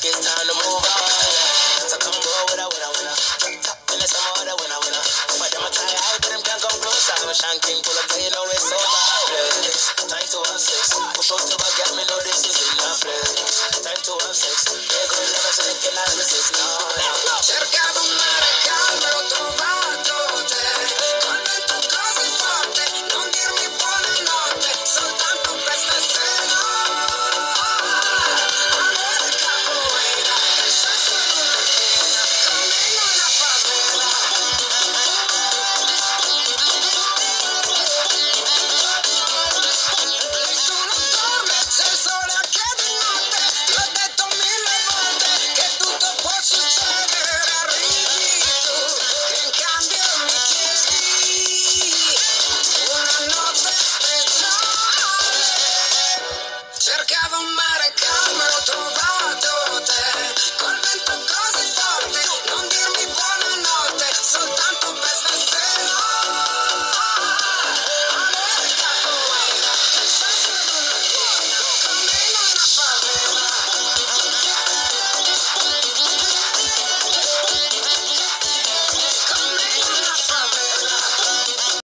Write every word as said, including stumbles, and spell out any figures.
it's time to move on. Yeah. So come go with a winner, winner. Top in the summer, the winner, winner. For them, I try out, but them can't come close. I'm a shanky.